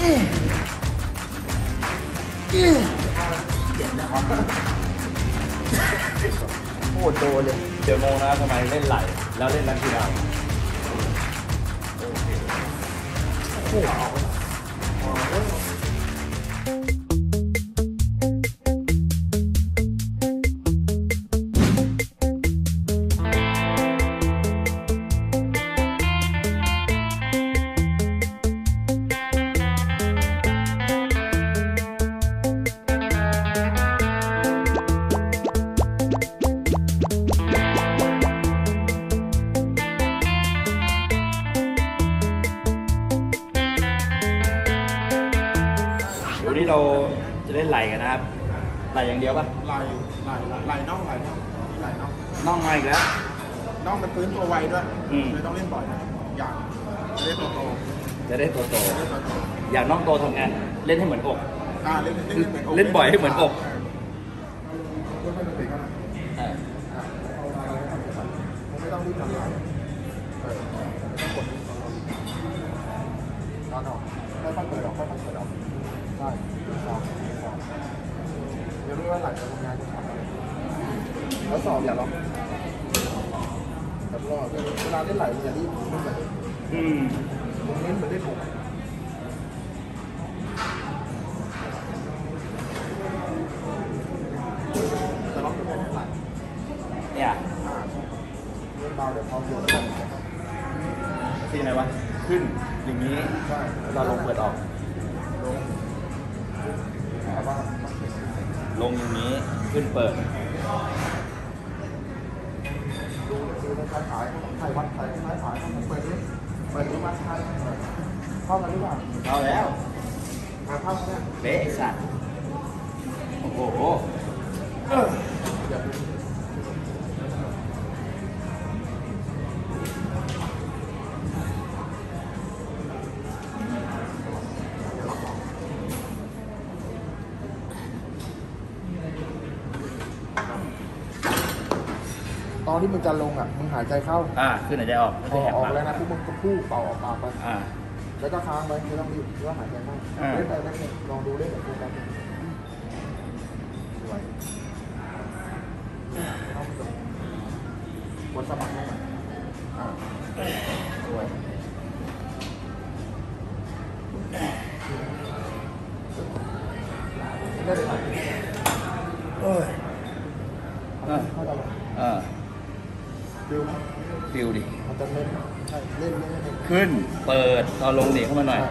โอ้โตเลยเดี๋ยวงงนะทำไมเล่นไหลแล้วเล่นนักกีฬาโอ้โหวันนี้เราจะเล่นไหลกันนะครับไหลอย่างเดียวป่ะไหลน่องไหลน่องน่องมาอีกแล้วน่องมันฟื้นตัวไวด้วยเลยต้องเล่นบ่อยอย่างจะได้โตจะได้โตอย่างน่องโตทำงานเล่นให้เหมือนอกเล่นบ่อยให้เหมือนอกไม่ต้องรีบทำงานนอนออกค่อยๆเปิดออกใช่เดี๋ยวรู้ว่าหลังจากทำงานจะทำอะไรแล้วสอบอย่าล็อกแล้วก็เวลาเล่นไหลอย่ารีบเล่นไหลผมเน้นเหมือนเล่นผมจะล็อกเป็นไหลเนี่ยเล่นเบาเดี๋ยวพอโยนทีไหนวะขึ้นอย่างนี้เราลงเปิดออกลงอย่างนี้ขึ้นเปิดดูถ่ายวัดถ่ายเปิดดูวัดถ่ายเข้ากันหรือเปล่าเข้าแล้วเข้าเนี่ยเบ๊ะสัตว์โอ้โหตอนที่มึงจะลงอ่ะมึงหายใจเข้าขึ้นหายใจออกพอออกแล้วนะพวกมึงก็พูดเป่าออกปากไปแล้วก็ค้างไปไม่ต้องรีบแล้วหายใจเข้าเล่นไปแล้วเนี่ยลองดูเล่นแบบโฟกัสสวยต้องจบบนสมัครให้สวยได้เลยเข้าใจฟิลดิมันจะเล่นเล่นขึ้นเปิดตอนลงหนีเข้ามาหน่อย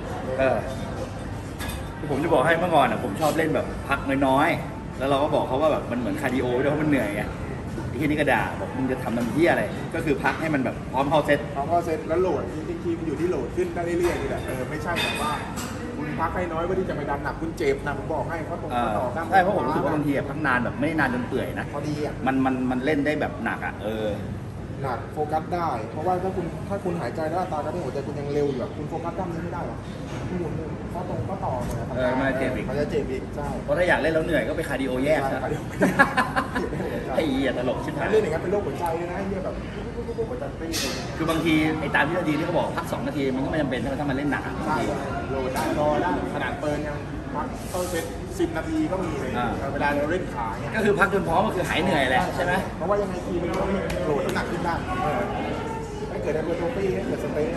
ผมจะบอกให้เมื่อก่อนผมชอบเล่นแบบพักน้อยๆแล้วเราก็บอกเขาว่าแบบมันเหมือนคาร์ดิโอด้วยเพราะมันเหนื่อยไงที่นี่ก็ด่าบอกมึงจะทำที่อะไรก็คือพักให้มันแบบพร้อมเข้าเซตแล้วโหลดจริงๆมันอยู่ที่โหลดขึ้นได้เรื่อยๆนี่แหละไม่ใช่แบบว่าคุณพักให้น้อยว่าที่จะไปดันหนักคุณเจ็บนะผมบอกให้เขาต่อใช่เพราะผมรู้สึกว่าบางทีพักนานแบบไม่นานจนเปื่อยนะพอดีมันเล่นได้แบบหนักหนักโฟกัสได้เพราะว่าถ้าคุณหายใจแล้วตาการที่หัวใจคุณยังเร็วอยู่คุณโฟกัสด้านนี้ไม่ได้หรอกคุณหมุนข้อตรงข้อต่อมันจะเจ็บอีกใช่เพราะถ้าอยากเล่นแล้วเหนื่อยก็ไปคาร์ดิโอแยกนะไอ้ตลกชิบหายเล่นอย่างนั้นเป็นโรคหัวใจเลยนะไอ้แบบหัวใจตีคือบางทีไอ้ตามที่นาทีที่เขาบอกพัก2 นาทีมันก็ไม่จำเป็นถ้ามันเล่นหนักใช่โหลดได้รอได้ขนาดเปิดยังพักเข้าเซต10 นาทีก็มีเลยเวลาเราเล่นขาเนี่ยก็คือพักจนพร้อมก็คือหายเหนื่อยแหละใช่ไหมเพราะว่ายังไงทีมันก็โหลดน้ำหนักขึ้นได้ให้เกิดไฮเปอร์โทฟีให้เกิดสเปซ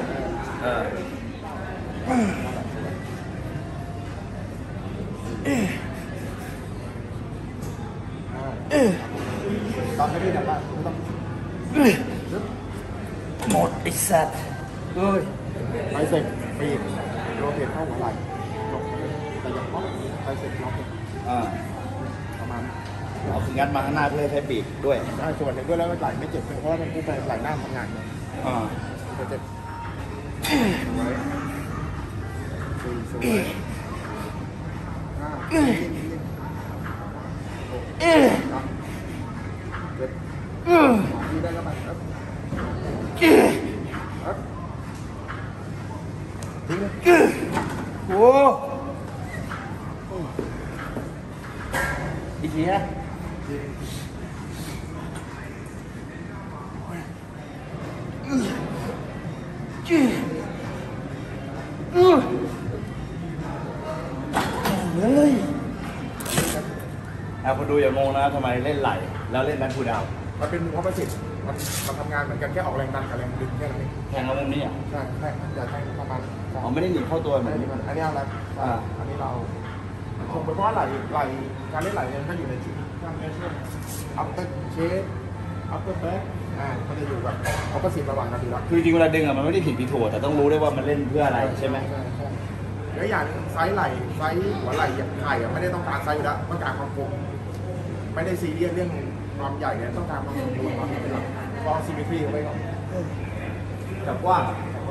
ตอนนี้แบบว่าต้องหมดไอ้สัตว์ไปเสร็จปีกโรเทตเข้าหัวไหล่แต่ยังเพราะไปเสร็จล็อกประมาณเอาคืองัดมาข้างหน้าเพื่อใช้ปีกด้วยส่วนหนึ่งด้วยแล้วไหล่ไม่เจ็บเพราะว่ามันผู้ไปไหล่หน้าทำงานเจ็บสวยได้แล้วมันครับทิ้งเลยโอ้อีกทีนะคนดูอย่างงงนะทำไมเล่นไหลแล้วเล่นแบทพูดาวมันเป็นเพราะประสิทธิ์มันทำงานเหมือนกันแค่ออกแรงดันกับแรงดึงแค่นั้นเองแทงเอามุมนี้อ่ะใช่ใช่อย่าแทงประมาณอ๋อไม่ได้หนีเข้าตัวเหมืไม่อนได้มันอันนี้อะไรอันนี้เราคงเป็นเพราะไหลการเล่นไหลเนี่ยก็อยู่ในจุดการเล่นเช่นอัพเตอร์เชฟอัพเตอร์แบ็คมันจะอยู่แบบเขาประสิทธิ์ระหว่างกันอยู่แล้วคือจริงเวลาดึงอ่ะมันไม่ได้ผิดผิดถูกแต่ต้องรู้ด้วยว่ามันเล่นเพื่ออะไรใช่ไหมใช่แล้วอย่างไซส์ไหลไซส์หัวไหลอย่างไข่ไม่ได้ต้องการไซส์อยู่แล้วต้องการความคมไม่ได้ซีเรียสเรื่องความใหญ่เนี่ยต้องการความสมบูรณ์ความเป็นหลักลองซิมเมทรีเอาไว้ก่อนจับกว้าง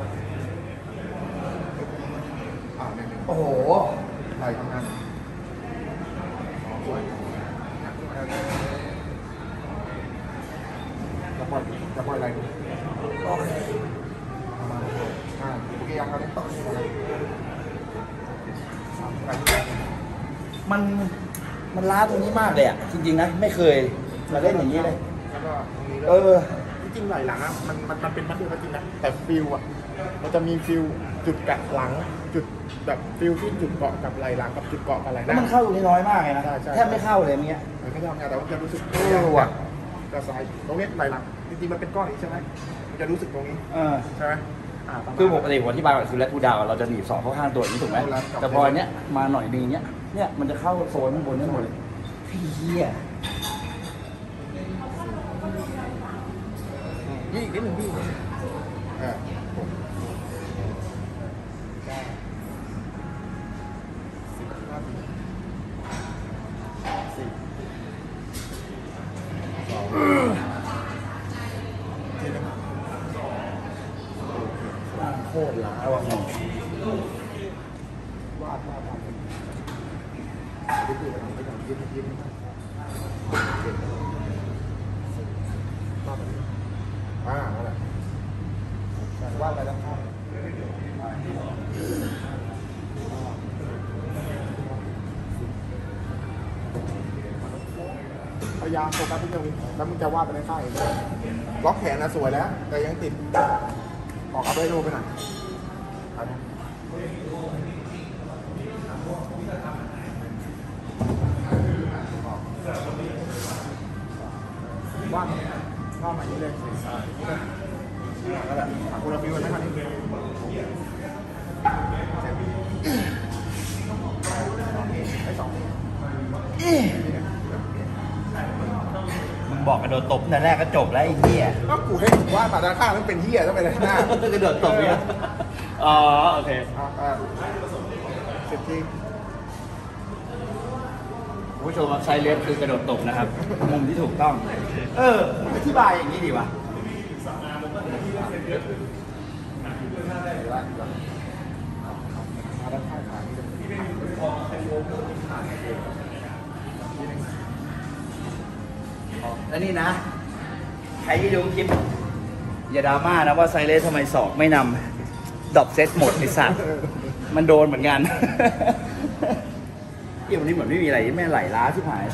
เนี่ยโอ้โหไหลทำงานสวยจะปล่อยอะไรดูโอเคโอเคยังครับเนี่ยมันล้าตรงนี้มากเลยอ่ะจริงๆนะไม่เคยมาเล่นอย่างนี้เลยแล้วก็ตรงนี้เออจริงๆไหลหลังอ่ะมันเป็นมัดเดียวก็จริงนะแต่ฟิลอ่ะมันจะมีฟิลจุดกัดหลังจุดแบบฟิลที่จุดเกาะกับไหลหลังกับจุดเกาะกับไหลหแล้วน้ามันเข้าตรงนี้น้อยมากเลยนะใช่ใช่แทบไม่เข้าเลยเมื่อกี้มันก็จะทำงานแต่ว่าจะรู้สึกเออว่ะกระสายตรงนี้ไหลหลังจริงๆมันเป็นก้อนนี้ใช่ไหมมันจะรู้สึกตรงนี้เออใช่ไหมประมาณคือปกติผมอธิบายก่อนคือแรดทูดาวเราจะหนีบสองเข้าข้างตัวอย่างนี้ถูกไหมเอาละแต่พออันเนี้ยมาหน่อยนึงเนี้ยเนี่ยมันจะเข้าโซนข้างบนนี่หมดเลยเฮียนี่อีกนิดหนึ่งพี่โคตรล้าว่ะมึงวาดยิ้มนั่นแหละวาดไปแล้วภาพพยายามโฟกัสที่ตรงนี้แล้วมึงจะวาดไปในข้างเองล็อกแขนนะสวยแล้วแต่ยังติดออกอัพไดโดไปหน่อยวาดมาอย่างนี้เลยนั่นแหละคุณเราฟิวไว้ไหมครับไอ้สองมึงบอกกระโดดตบแต่แรกก็จบแล้วไอ้เหี้ยก็กูให้ถึงว่ามาด้านข้างมันเป็นเหี้ยต้องไปด้านหน้ากระโดดตบเนี่ยอ๋อโอเค 10 ทีคุณผู้ชมครับไซเลสคือกระโดดตบนะครับ มุมที่ถูกต้อง อธิบายอย่างนี้ดีวะมาด้านข้างขานี่แล้วนี่นะ ใครที่ดูคลิป อย่าดราม่านะว่าไซเลสทำไมศอกไม่นำดรอปเซตหมดไอสัตว์มันโดนเหมือนกัน เกี่ยววันนี้เหมือนไม่มีอะไรแม่ไหลล้าชิบหาย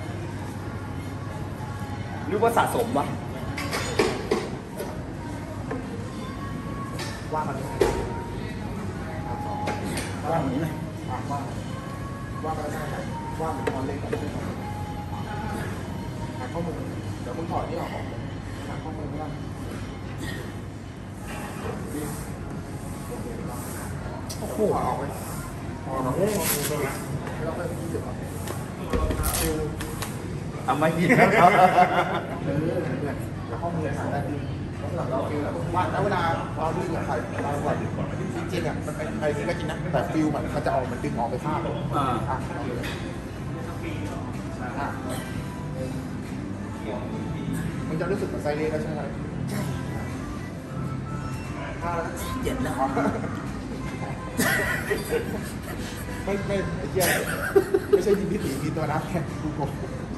หรือว่าสะสมวะว่ามันว่าอย่างนี้เลยว่ามันได้ว่ามันนอนเล่นกับเพื่อนหาข้อมูลเดี๋ยวมึงถอดนี่ออกหาข้อมูลไม่ได้โอ้โหออกไปพอเราไม่เราไปที่จุดคือทำไมผิดแล้วข้อมูลหาได้ดีแล้วเราฟิลว่าแล้วเวลาเราดึงกับใครเราแบบจริงๆอ่ะมันเป็นใครที่ก็จริงนะแต่ฟิลมันจะออกมันดึงออกไปข้างมึงจะรู้สึกกับไซเรนแล้วใช่ไหมใช่เจ็บแล้วไม่ไอ้เหี้ยไม่ใช่ยิงพิถีมีตัวนับแค่กูโก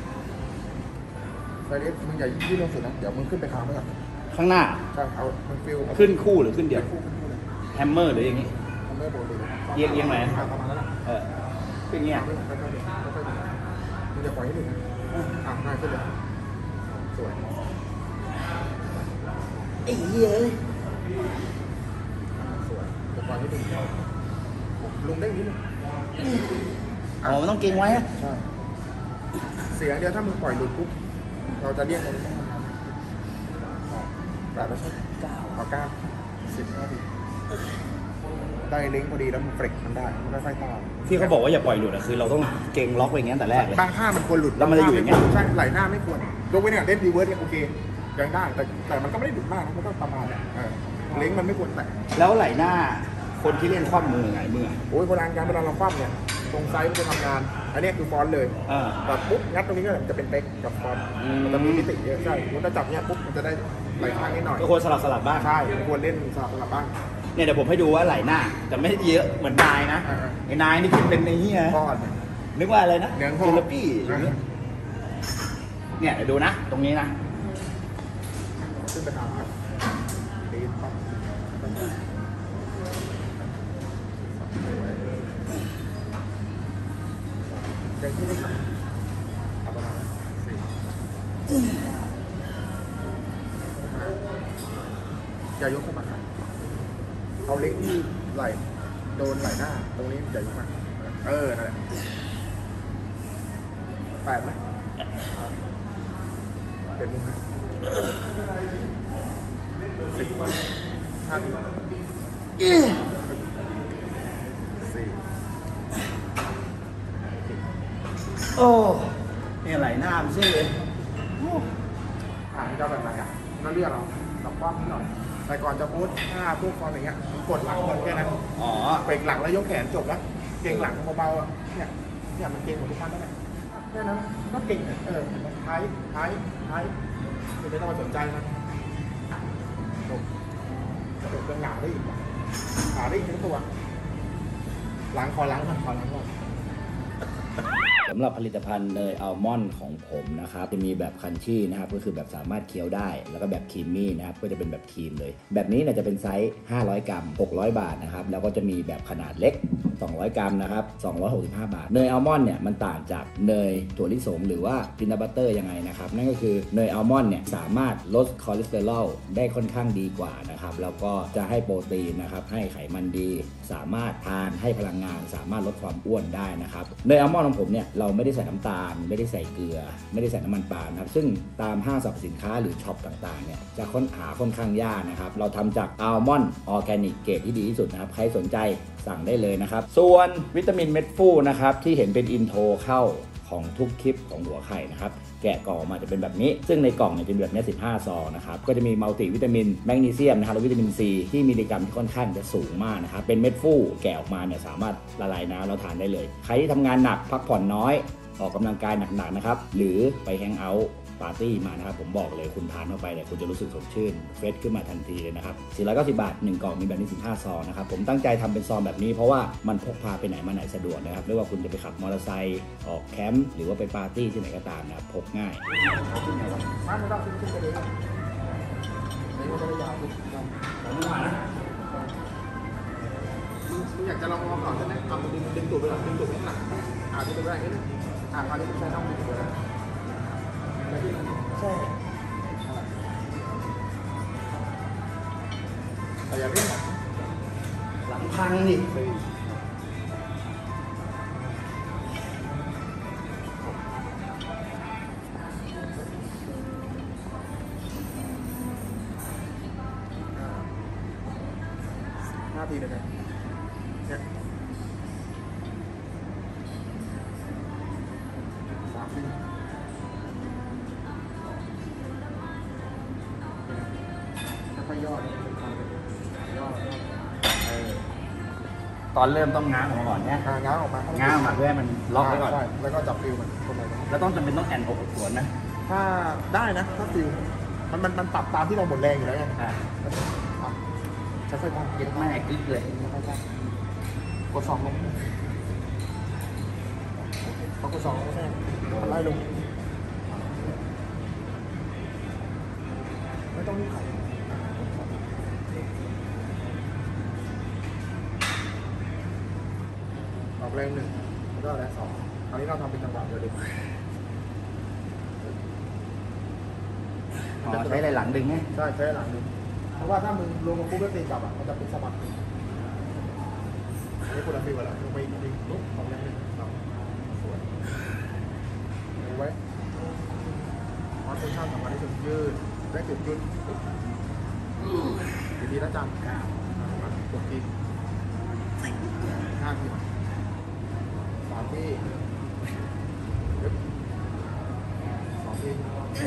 ไซเรนมึงอย่ายืดลงสุดนะเดี๋ยวมึงขึ้นไปค้างไว้ก่อนข้างหน้าใช่เอามันฟิลขึ้นคู่หรือขึ้นเดี่ยวคู่ขึ้นคู่เลยแฮมเมอร์หรืออย่างนี้ทำได้โบนเลยเอียงไหนประมาณนั้นแหละขึ้นอย่างเงี้ยค่อยๆมึงจะปล่อยให้ดึงนะง่ายขึ้นเลยสวยไอ้เหี้ยสวยจะปล่อยให้ดึงลงได้นิดนึงอ๋อมันต้องเก่งไว้อะใช่เสียเดียวถ้ามึงปล่อยหลุดปุ๊บเราจะเรียกมันต้องทำงานแต่ไม่ใช่9 10 นาทีได้ลิงก์พอดีแล้วมันเฟรกมันได้มันไม่ค่อยตามที่เขาบอกว่าอย่าปล่อยหลุดอะคือเราต้องเก่งล็อกไว้อย่างเงี้ยแต่แรกเลยบางท่ามันควรหลุดแล้วมันจะอยู่อย่างเงี้ยใช่ไหลหน้าไม่ควรยกเว้นอย่างเล่นรีเวิร์สเนี่ยโอเคยังได้แต่มันก็ไม่ได้หลุดมากนะมันก็ประมาณเนี่ยลิงก์มันไม่ควรแตะแล้วไหล่หน้าคนที่เล่นคว่ำมือไงมือโอ้ยโบราณการเวลาเราคว่ำเนี่ยตรงไซส์มันจะทำงาน อันนี้คือฟอนต์เลย แบบปุ๊บงัดตรงนี้ก็จะเป็นเป๊กกับฟอนต์มันจะมีมิติเยอะใช่มันจะจับเนี้ยปุ๊บมันจะได้ไหลข้างนิดหน่อยก็ควรสลับบ้างใช่ควรเล่นสลับบ้างเนี่ยเดี๋ยวผมให้ดูว่าไหล่หน้าแต่ไม่ได้เยอะเหมือนนายนะ ไอ้นายนี่คิดเป็นในนี้นะก้อนนึกว่าอะไรนะเนื้อเจลปี้เนี่ยเดี๋ยวดูนะ ตรงนี้นะขึ้นไปหาครับตีปั๊บอย่างที่นี่ครับเอาประมาณ4อย่ายกขึ้นมาครับเอาเล็กที่ไหลโดนไหลหน้าตรงนี้อย่ายกมานั่นแหละ8ไหมเป็นมุมนะ10 5 โอ้เนี่ยไหล่หน้ามันซิเลยถามจะแบบไหนอ่ะนั่นเรียกเราตับกว้างนิดหน่อยแต่ก่อนจะโพสท่าพวกฟอนอย่างเงี้ยกดหลังก่อนแค่นั้นอ๋อเบรกหลังแล้วยกแขนจบแล้วเก่งหลังเบาๆเนี่ยมันเก่งหมดทุกท่านนั่นแหละแค่นั้นก็เก่งท้ายไม่ต้องมาสนใจมันจบกระโดดจะหงาได้อีกทั้งตัวหลังคอหลังก่อนสำหรับผลิตภัณฑ์เนยอัลมอนด์ของผมนะครับจะมีแบบคันชี่นะครับก็คือแบบสามารถเคี้ยวได้แล้วก็แบบครีมมี่นะครับก็จะเป็นแบบครีมเลยแบบนี้เนี่ยจะเป็นไซส์500 กรัม600 บาทนะครับแล้วก็จะมีแบบขนาดเล็ก200 กรัมนะครับ265 บาทเนยอัลมอนด์เนี่ยมันต่างจากเนยถั่วลิสงหรือว่าพีนัทบัตเตอร์ยังไงนะครับนั่นก็คือเนยอัลมอนด์เนี่ยสามารถลดคอเลสเตอรอลได้ค่อนข้างดีกว่านะครับแล้วก็จะให้โปรตีนนะครับให้ไขมันดีสามารถทานให้พลังงานสามารถลดความอ้วนได้นะครับเนยอัลมอนด์ของผมเนี่ยเราไม่ได้ใส่น้ำตาลไม่ได้ใส่เกลือไม่ได้ใส่น้ำมันปาล์มนะครับซึ่งตามห้างสรรพสินค้าหรือช็อปต่างๆเนี่ยจะค้นหาค่อนข้างยากนะครับเราทำจากอัลมอนด์ออร์แกนิกเกรดที่ดีที่สุดนะครับใครสนใจสั่งได้เลยนะครับส่วนวิตามินเม็ดฟูนะครับที่เห็นเป็นอินโทรเข้าของทุกคลิปของหัวไข่นะครับแกะกล่องมาจะเป็นแบบนี้ซึ่งในกล่องเนี่ยจะมีแบบนี้15 ซองนะครับก็จะมีมัลติวิตามินแมกนีเซียมนะครับและวิตามินซีที่มิลลิกรัมที่ค่อนข้างจะสูงมากนะครับเป็นเม็ดฟูแกะออกมาเนี่ยสามารถละลายน้ำแล้วทานได้เลยใครที่ทำงานหนักพักผ่อนน้อยออกกำลังกายหนักๆนะครับหรือไปแฮงเอาท์ปาร์ตี้มานะครับผมบอกเลยคุณทานเข้าไปเนี่ยคุณจะรู้สึกสดชื่นเฟรชขึ้นมาทันทีเลยนะครับ490 บาท1 กล่องมีแบบนี้15 ซองนะครับผมตั้งใจทำเป็นซองแบบนี้เพราะว่ามันพกพาไปไหนมาไหนสะดวกนะครับไม่ว่าคุณจะไปขับมอเตอร์ไซค์ออกแคมป์หรือว่าไปปาร์ตี้ที่ไหนก็ตามนะครับพกง่ายมาไม่ต้องขึ้นไปเลยไม่ว่าจะยาวขึ้นมึงอยากจะลองก่อนใช่ไหมเอาดึงตูดไปหลังดึงตูดไปข้างหลังดึงตูดไปอย่างนี้คราวนี้ใช้ต้องดึงตูดไปใช่แต่อย่าเล่นหลังพังดิ 5 ทีเลยนะเนี่ย3 ทีค่อยย่อตอนเริ่มต้องง้างออกมาก่อนเนี่ยง้างออกมาง้างออกมาเพื่อให้มันล็อกไว้ก่อนใช่แล้วก็จับฟิลมันคนไหนแล้วต้องจำเป็นต้องแอนอกสวนนะถ้าได้นะถ้าฟิลมันปรับตามที่เราหมดแรงอยู่แล้วไงค่อยๆมองเก็บไม่กึ๊กเลยกด2 ลงพอกด2 ลงแค่ไล่ลงไม่ต้องรีบขับออกแรง1แล้วก็แรง2คราวนี้เราทำเป็นจังหวะเดียวเลยใช้อะไรหลังดึงไงใช่ใช้หลังดึงเพราะว่าถ้ามึงลงมาปุ๊บแล้วตีกลับมันจะเป็นสะบัดนี่คนละฟิวอะไรลงไปลุกของแรง1 2สวยข้ามสองวันที่สุดยืดได้จุดยืดดีๆแล้วจังกดที5 ที3 ที2 ที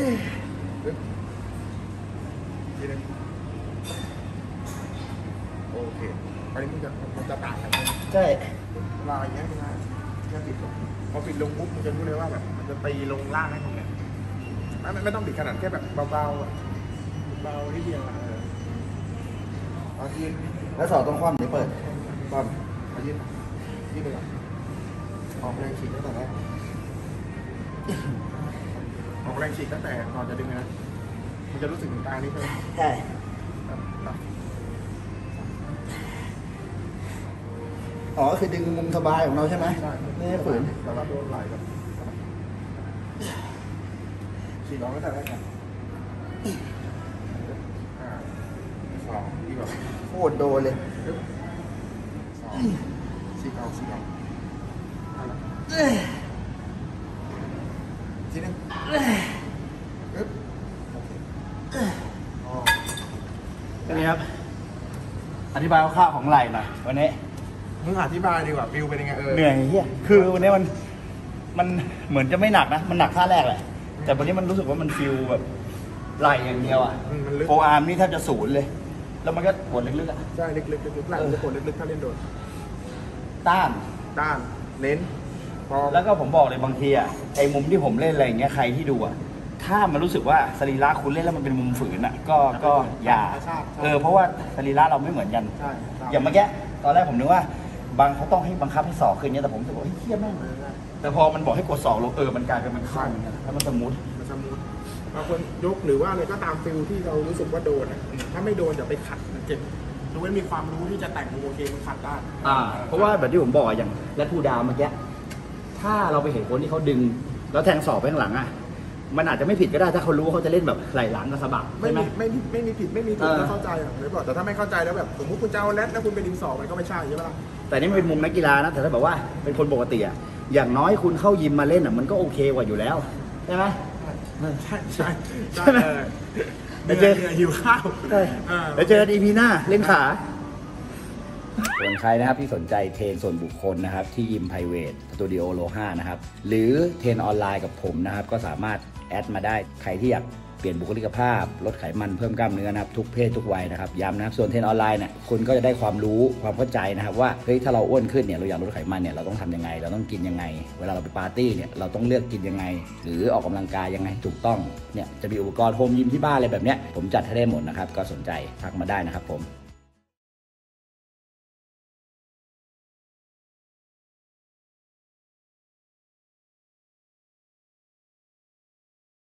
ทีนึงโอเคอันนี้มันจะต่างกันไหมใช่ลายอย่างเงี้ยนะแค่ปิดพอปิดลงปุ๊บมันจะรู้เลยว่าแบบมันจะตีลงล่างให้ตรงเนี้ยไม่ต้องบิดขนาดแค่แบบเบาๆเบาที่เดียวเอายืนแล้วสอดต้องคว่ำหรือเปิดปั๊มเอายืนไปก่อนออกแรงฉีกตั้งแต่แรกออกแรงฉีกตั้งแต่ก่อนจะดึงนะมันจะรู้สึกถึงกลางนี้ใช่ไหมใช่ อ๋อคือดึงมุมสบายของเราใช่ไหมใช่ไม่ให้ฝืนแต่ว่าโดนไหลแบบฉีกออกตั้งแต่แรกกัน2 ที่แบบโคตรโดนเลยฉีกออกทีนึงโอเคนี่ครับ อธิบายคร่าวๆของไหล่หน่อยวันนี้มึงอธิบายดีกว่าฟิลเป็นยังไงเหนื่อยเฮียคือวันนี้มันเหมือนจะไม่หนักนะ มันหนักท่าแรกแหละ แต่วันนี้มันรู้สึกว่ามันฟิลแบบไหล่อย่างเดียวอ่ะมันลึกโฟอาร์มนี่แทบจะศูนย์เลย แล้วมันก็ปวดลึกๆอ่ะใช่ลึกไหลจะปวดลึกๆถ้าเล่นโดนต้านด้านเน้นพอแล้วก็ผมบอกเลยบางทีอ่ะไอ้มุมที่ผมเล่นอะไรอย่างเงี้ยใครที่ดูอ่ะถ้ามันรู้สึกว่าสรีระคุณเล่นแล้วมันเป็นมุมฝืนอ่ะก็อย่าเพราะว่าสรีระเราไม่เหมือนกันใช่อย่างเมื่อกี้ตอนแรกผมนึกว่าบางเขาต้องให้บังคับให้ศอกขึ้นเนี่ยแต่ผมจะบอกเฮ้ยเครียดมากแต่พอมันบอกให้กดศอกลงมันกลายเป็นมันเข้าเหมือนกันแล้วมันสมูทมันสมูทบางคนยกหรือว่าอะไรก็ตามฟิลที่เรารู้สึกว่าโดนอ่ะถ้าไม่โดนอย่าไปขัดมันเจ็บดูว่ามีความรู้ที่จะแต่งโอเคมันขัดได้เพราะว่าแบบที่ผมบอกอย่างและผู้ดาวเมื่อกี้ถ้าเราไปเห็นคนที่เขาดึงแล้วแทงศอกไปข้างหลังอ่ะมันอาจจะไม่ผิดก็ได้ถ้าเขารู้ว่าเขาจะเล่นแบบไหล่หลังกับสะบักไม่ใช่ไหมมีผิดไม่มีถูกถ้าเข้าใจอ่ะเลยบอกแต่ถ้าไม่เข้าใจแล้วแบบสมมติคุณจะเอาแรดแล้วคุณไปดึงศอกมันก็ไม่ใช่ใช่ไหมล่ะแต่นี่มันเป็นมุมนักกีฬานะแต่ถ้าแบบว่าเป็นคนปกติอ่ะอย่างน้อยคุณเข้ายิมมาเล่นอ่ะมันก็โอเคกว่าอยู่แล้วใช่ไหมใช่ใช่ไหมเดี๋ยวหิวข้าวใช่เดี๋ยวเจอกัน EP หน้าเล่นขาส่วนใครนะครับที่สนใจเทรนส่วนบุคคลนะครับที่ยิมไพรเวทสตูดิโอโลฮานะครับหรือเทรนออนไลน์กับผมนะครับก็สามารถแอดมาได้ใครที่อยากเปลี่ยนบุคลิกภาพลดไขมันเพิ่มกล้ามเนื้อนะครับทุกเพศทุกวัยนะครับย้ำนะครับส่วนเทรนออนไลน์เนี่ยคุณก็จะได้ความรู้ความเข้าใจนะครับว่าเฮ้ยถ้าเราอ้วนขึ้นเนี่ยเราอยากลดไขมันเนี่ยเราต้องทำยังไงเราต้องกินยังไงเวลาเราไปปาร์ตี้เนี่ยเราต้องเลือกกินยังไงหรือออกกำลังกายยังไงถูกต้องเนี่ยจะมีอุปกรณ์โฮมยิมที่บ้านอะไรแบบเนี้ยผมจัดให้ได้หมดนะครับก็สนใจทักมาได้นะครับผม